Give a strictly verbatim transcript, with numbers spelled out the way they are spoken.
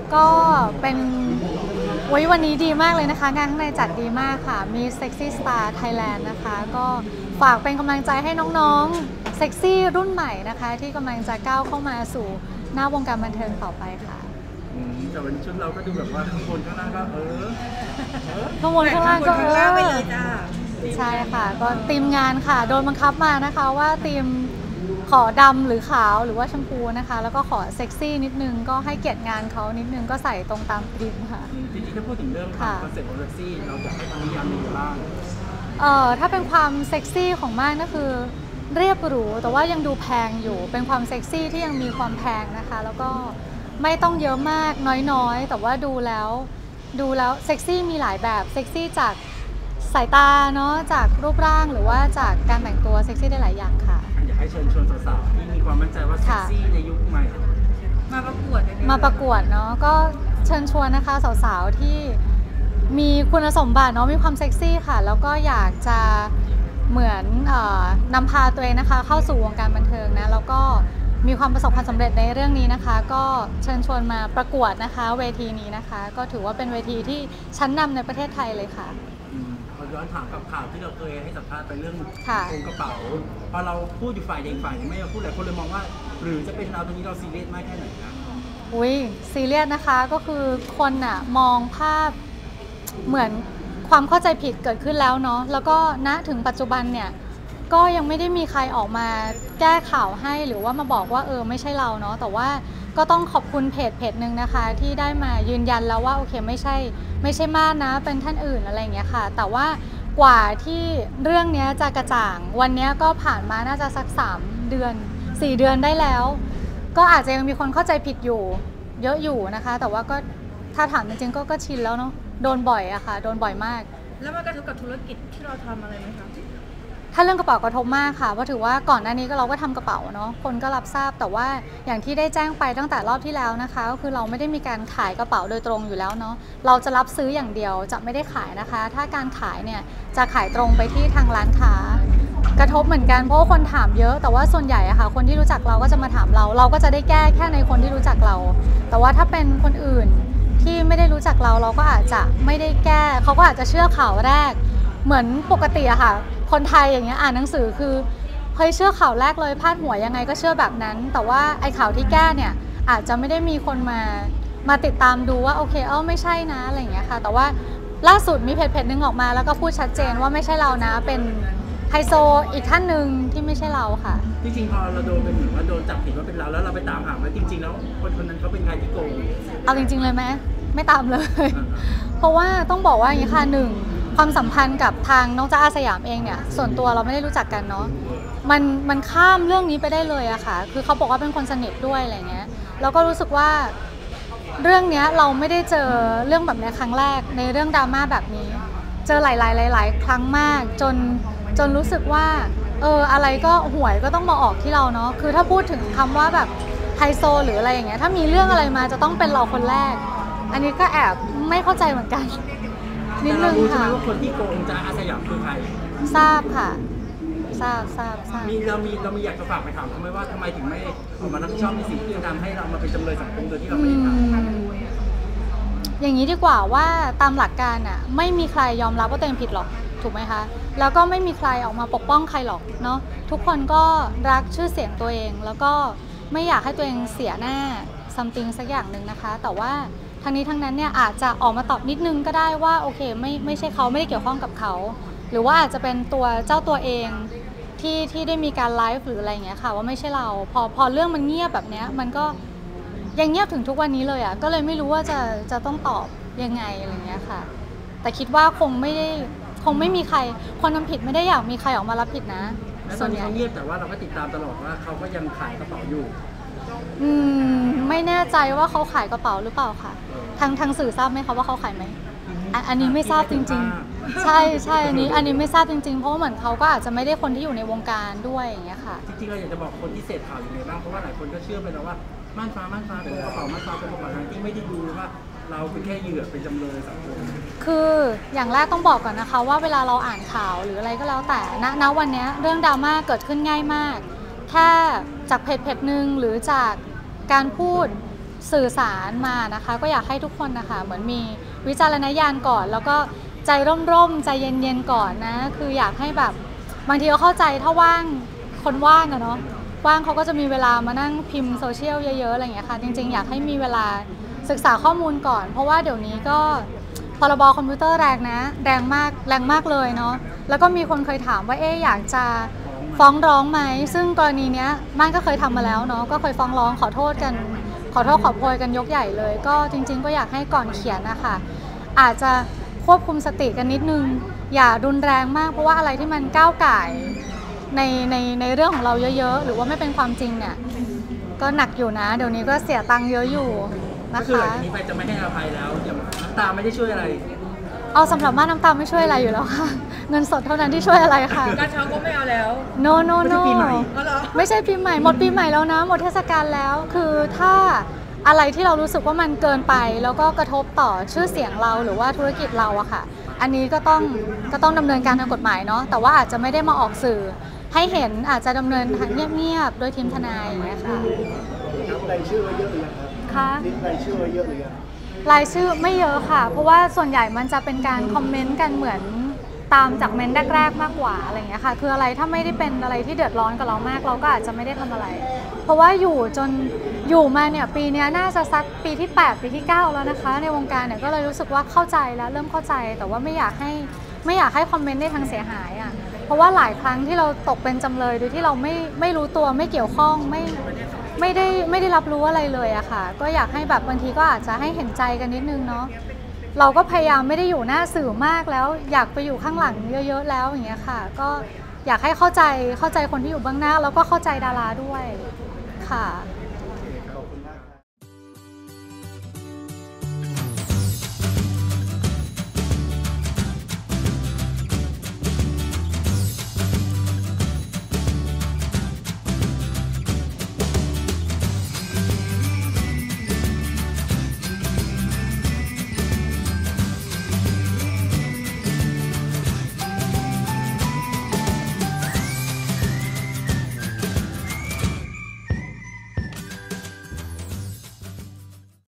ก็เป็นวันวันนี้ดีมากเลยนะคะงานข้างในจัดดีมากค่ะมี Sexy Star Thailand นะคะก็ฝากเป็นกำลังใจให้น้องๆเซ็กซี่รุ่นใหม่นะคะที่กำลังจะก้าวเข้ามาสู่หน้าวงการบันเทิงต่อไปค่ะแต่วันนี้ชุดเราก็ดูแบบว่าข้างบนข้างล่างก็เออข้างบนข้างล่างก็เออไปเลยจ้าใช่ค่ะก็ทีมงานค่ะโดนบังคับมานะคะว่าทีมขอดำหรือขาวหรือว่าชมพูนะคะแล้วก็ขอเซ็กซี่นิดนึงก็ให้เกียรติงานเขานิดนึงก็ใส่ตรงตามธีมค่ะจริงๆถ้าพูดถึงเรื่องคอนเซ็ปต์ของเซ็กซี่เราอยากให้ทางนิยามมีบ้างเอ่อถ้าเป็นความเซ็กซี่ของมากนั่นคือเรียบหรูแต่ว่ายังดูแพงอยู่เป็นความเซ็กซี่ที่ยังมีความแพงนะคะแล้วก็ไม่ต้องเยอะมากน้อยๆแต่ว่าดูแล้วดูแล้วเซ็กซี่มีหลายแบบเซ็กซี่จากสายตาเนาะจากรูปร่างหรือว่าจากการแต่งตัวเซ็กซี่ได้หลายอย่างค่ะอยากให้เชิญชวนสาวๆที่มีความมั่นใจว่าเซ็กซี่ในยุคใหม่มาประกวดมาประกวดเนาะก็เชิญชวนนะคะสาวๆที่มีคุณสมบัติเนาะมีความเซ็กซี่ค่ะแล้วก็อยากจะเหมือนเอ่อนำพาตัวเองนะคะเข้าสู่วงการบันเทิงนะแล้วก็มีความประสบความสำเร็จในเรื่องนี้นะคะก็เชิญชวนมาประกวดนะคะเวทีนี้นะคะก็ถือว่าเป็นเวทีที่ชั้นนำในประเทศไทยเลยค่ะเราย้อนถามกับข่าวที่เราเคยให้สัมภาษณ์ไปเรื่องโกงกระเป๋าพอเราพูดอยู่ฝ่ายเองฝ่ายไม่เราพูดหลายคนเลยมองว่าหรือจะเป็นเราตรงนี้เราซีเรียสมากแค่ไหนนะอุ้ยซีเรียสนะคะก็คือคนอะมองภาพเหมือนความเข้าใจผิดเกิดขึ้นแล้วเนาะแล้วก็ณถึงปัจจุบันเนี่ยก็ยังไม่ได้มีใครออกมาแก้ข่าวให้หรือว่ามาบอกว่าเออไม่ใช่เราเนาะแต่ว่าก็ต้องขอบคุณเพจเพจหนึ่งนะคะที่ได้มายืนยันแล้วว่าโอเคไม่ใช่ไม่ใช่ม่านนะเป็นท่านอื่นอะไรอย่างเงี้ยค่ะแต่ว่ากว่าที่เรื่องนี้จะกระจ่างวันนี้ก็ผ่านมาน่าจะสักสามเดือนสี่เดือนได้แล้วก็อาจจะยังมีคนเข้าใจผิดอยู่เยอะอยู่นะคะแต่ว่าก็ถ้าถามจริงๆก็ก็ชินแล้วเนาะโดนบ่อยอะค่ะโดนบ่อยมากแล้วมันกระทบกับธุรกิจที่เราทำอะไรไหมคะถ้าเรื่องกระเป๋ากระทบมากค่ะเพราะถือว่าก่อนหน้านี้ก็เราก็ทำกระเป๋าเนาะคนก็รับทราบแต่ว่าอย่างที่ได้แจ้งไปตั้งแต่รอบที่แล้วนะคะก็คือเราไม่ได้มีการขายกระเป๋าโดยตรงอยู่แล้วเนาะเราจะรับซื้ออย่างเดียวจะไม่ได้ขายนะคะถ้าการขายเนี่ยจะขายตรงไปที่ทางร้านค้ากระทบเหมือนกันเพราะว่าคนถามเยอะแต่ว่าส่วนใหญ่อะค่ะคนที่รู้จักเราก็จะมาถามเราเราก็จะได้แก้แค่ในคนที่รู้จักเราแต่ว่าถ้าเป็นคนอื่นที่ไม่ได้รู้จักเราเราก็อาจจะไม่ได้แก้เขาก็อาจจะเชื่อข่าวแรกเหมือนปกติอะค่ะคนไทยอย่างเงี้ยอ่านหนังสือคือเฮ้ยเชื่อข่าวแรกเลยพาดหัวยังไงก็เชื่อแบบนั้นแต่ว่าไอ้ข่าวที่แก้เนี่ยอาจจะไม่ได้มีคนมามาติดตามดูว่าโอเคเออไม่ใช่นะอะไรอย่างเงี้ยค่ะแต่ว่าล่าสุดมีเพจเพจนึงออกมาแล้วก็พูดชัดเจนว่าไม่ใช่เรานะเป็นไฮโซอีกท่านหนึ่งที่ไม่ใช่เราค่ะจริงๆพอเราโดนเป็นเหมือนว่าโดนจับผิดว่าเป็นเราแล้วเราไปตามหาว่าจริงๆแล้วคนคนนั้นเขาเป็นใครที่โกงเอาจริงๆเลยไหมไม่ตามเลยเพราะว่าต้องบอกว่าอย่างนี้ค่ะหนึ่งความสัมพันธ์กับทางน้องจ๊ะอาสยามเองเนี่ยส่วนตัวเราไม่ได้รู้จักกันเนาะมันมันข้ามเรื่องนี้ไปได้เลยอะค่ะคือเขาบอกว่าเป็นคนสนิทด้วยอะไรเงี้ยแล้วก็รู้สึกว่าเรื่องนี้เราไม่ได้เจอเรื่องแบบนี้ครั้งแรกในเรื่องดราม่าแบบนี้เจอหลายๆหลายๆครั้งมากจนจนรู้สึกว่าเอออะไรก็หวยก็ต้องมาออกที่เราเนาะคือถ้าพูดถึงคำว่าแบบไฮโซหรืออะไรอย่างเงี้ยถ้ามีเรื่องอะไรมาจะต้องเป็นเราคนแรกอันนี้ก็แอบไม่เข้าใจเหมือนกันนิดนึงค่ะว่าคนที่โกงจ๊ะอาสยามคือใครทราบค่ะทราบทราบทราบมีเรามีเรามีอยากจะฝากไปถามเขาไหมว่าทำไมถึงไม่ออกมารับผิดชอบในสิ่งที่ทำให้เรามาเป็นจำเลยสังคมโดยที่เราไม่ได้ทำอย่างนี้ดีกว่าว่าตามหลักการอ่ะไม่มีใครยอมรับว่าตัวเองผิดหรอกถูกไหมคะแล้วก็ไม่มีใครออกมาปกป้องใครหรอกเนาะทุกคนก็รักชื่อเสียงตัวเองแล้วก็ไม่อยากให้ตัวเองเสียหน้าซัมติงสักอย่างหนึ่งนะคะแต่ว่าทั้งนี้ทั้งนั้นเนี่ยอาจจะออกมาตอบนิดนึงก็ได้ว่าโอเคไม่ไม่ใช่เขาไม่ได้เกี่ยวข้องกับเขาหรือว่าอาจจะเป็นตัวเจ้าตัวเองที่ที่ได้มีการไลฟ์หรืออะไรอย่างเงี้ยค่ะว่าไม่ใช่เราพอพอเรื่องมันเงียบแบบเนี้ยมันก็ยังเงียบถึงทุกวันนี้เลยอ่ะก็เลยไม่รู้ว่าจะจะต้องตอบยังไงอะไรเงี้ยค่ะแต่คิดว่าคงไม่ได้คงไม่มีใครคนทำผิดไม่ได้อยากมีใครออกมารับผิดนะส่วนใหญ่เขาเงียบแต่ว่าเราก็ติดตามตลอดว่าเขาก็ยังขายกระเป๋าอยู่อืมไม่แน่ใจว่าเขาขายกระเป๋าหรือเปล่าค่ะทางทางสื่อทราบไหมคะว่าเขาขายไหมอันนี้ไม่ทราบจริงๆใช่ใช่อันนี้อันนี้ไม่ทราบจริงๆเพราะว่าเหมือนเขาก็อาจจะไม่ได้คนที่อยู่ในวงการด้วยอย่างเงี้ยค่ะจริงๆเราอยากจะบอกคนที่เสพข่าวอย่างไรบ้างเพราะว่าหลายคนก็เชื่อไปแล้วว่าม่านฟ้าม่านฟ้าเป็นกระเป๋าม่านฟ้าเป็นกระเป๋าที่ไม่ได้ดูว่าเราเป็นแค่เหยื่อเป็นจำเลยสังคมคืออย่างแรกต้องบอกก่อนนะคะว่าเวลาเราอ่านข่าวหรืออะไรก็แล้วแต่ณณวันนี้เรื่องดราม่าเกิดขึ้นง่ายมากแค่จากเพจเพจหนึ่งหรือจากการพูดสื่อสารมานะคะก็อยากให้ทุกคนนะคะเหมือนมีวิจารณญาณก่อนแล้วก็ใจร่มๆใจเย็นๆก่อนนะคืออยากให้แบบบางทีก็เข้าใจถ้าว่างคนว่างอะเนาะว่างเขาก็จะมีเวลามานั่งพิมพ์โซเชียลเยอะๆอะไรอย่างเงี้ยค่ะจริงๆอยากให้มีเวลาศึกษาข้อมูลก่อนเพราะว่าเดี๋ยวนี้ก็พรบคอมพิวเตอร์แรงนะแรงมากแรงมากเลยเนาะแล้วก็มีคนเคยถามว่าเอ๊ะอยากจะฟ้องร้องไหมซึ่งกรณีเนี้ยม่านก็เคยทำมาแล้วเนาะก็เคยฟ้องร้องขอโทษกันขอโทษขอโพยกันยกใหญ่เลยก็จริงๆก็อยากให้ก่อนเขียนนะคะอาจจะควบคุมสติกันนิดนึงอย่ารุนแรงมากเพราะว่าอะไรที่มันก้าวก่ายในในในเรื่องของเราเยอะๆหรือว่าไม่เป็นความจริงเนี่ยก็หนักอยู่นะเดี๋ยวนี้ก็เสียตังค์เยอะอยู่นะก็คือหคะลังจากนี้ไปจะไม่ให้อภัยแล้วอย่างน้ำตาไม่ได้ช่วยอะไรเอาสำหรับม่านน้ำตาไม่ช่วยอะไรอยู่แล้วค่ะเงินสดเท่านั้นที่ช่วยอะไรค่ะกระเช้าก็ไม่เอาแล้ว no no ไม่ใช่ no ปีใหม่ก็เหรอไม่ใช่ปีใหม่หมดปีใหม่แล้วนะหมดเทศกาลแล้วคือถ้าอะไรที่เรารู้สึกว่ามันเกินไปแล้วก็กระทบต่อชื่อเสียงเราหรือว่าธุรกิจเราอะค่ะอันนี้ก็ต้องก็ต้องดำเนินการทางกฎหมายเนาะแต่ว่าอาจจะไม่ได้มาออกสื่อให้เห็นอาจจะดำเนินทางเงียบๆโดยทีมทนายอย่างเงี้ยค่ะรายชื่อไว้เยอะหรือยังครับค่ะลิสต์รายชื่อไว้เยอะหรือยังรายชื่อไม่เยอะค่ะเพราะว่าส่วนใหญ่มันจะเป็นการคอมเมนต์กันเหมือนตามจากเมนต์แรกๆมากกว่าอะไรอย่างเงี้ยค่ะคืออะไรถ้าไม่ได้เป็นอะไรที่เดือดร้อนกับเรามากเราก็อาจจะไม่ได้ทำอะไร เพราะว่าอยู่จนอยู่มาเนี่ยปีนี้น่าจะสักปีที่แปดปีที่เก้าแล้วนะคะในวงการเนี่ยก็เลยรู้สึกว่าเข้าใจแล้วเริ่มเข้าใจแต่ว่าไม่อยากให้ไม่อยากให้คอมเมนต์ได้ทางเสียหายอ่ะเพราะว่าหลายครั้งที่เราตกเป็นจำเลยโดยที่เราไม่ไม่รู้ตัวไม่เกี่ยวข้องไม่ไม่ได้ไม่ได้รับรู้อะไรเลยอะค่ะก็อยากให้แบบบางทีก็อาจจะให้เห็นใจกันนิดนึงเนาะเราก็พยายามไม่ได้อยู่หน้าสื่อมากแล้วอยากไปอยู่ข้างหลังเยอะๆแล้วอย่างเงี้ยค่ะก็อยากให้เข้าใจเข้าใจคนที่อยู่เบื้องหน้าแล้วก็เข้าใจดาราด้วยค่ะ